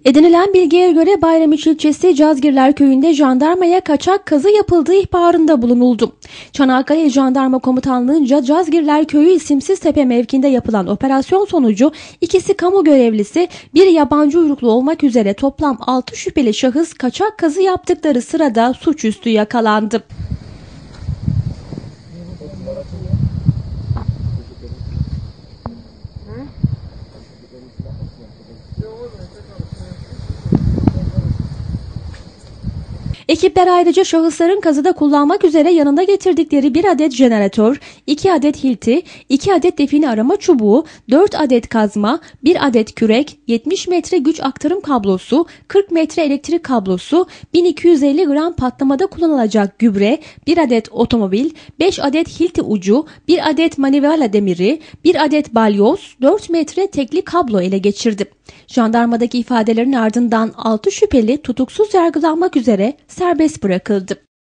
Edinilen bilgiye göre Bayramiçi ilçesi Cazgirler köyünde jandarmaya kaçak kazı yapıldığı ihbarında bulunuldu. Çanakkale Jandarma Komutanlığı'nca Cazgirler Köyü İsimsiz Tepe mevkinde yapılan operasyon sonucu ikisi kamu görevlisi, bir yabancı uyruklu olmak üzere toplam 6 şüpheli şahıs kaçak kazı yaptıkları sırada suçüstü yakalandı. Ekipler ayrıca şahısların kazıda kullanmak üzere yanında getirdikleri 1 adet jeneratör, 2 adet hilti, 2 adet define arama çubuğu, 4 adet kazma, 1 adet kürek, 70 metre güç aktarım kablosu, 40 metre elektrik kablosu, 1250 gram patlamada kullanılacak gübre, 1 adet otomobil, 5 adet hilti ucu, 1 adet manivela demiri, 1 adet balyoz, 4 metre tekli kablo ele geçirdi. Jandarmadaki ifadelerin ardından 6 şüpheli tutuksuz yargılanmak üzere serbest bırakıldı.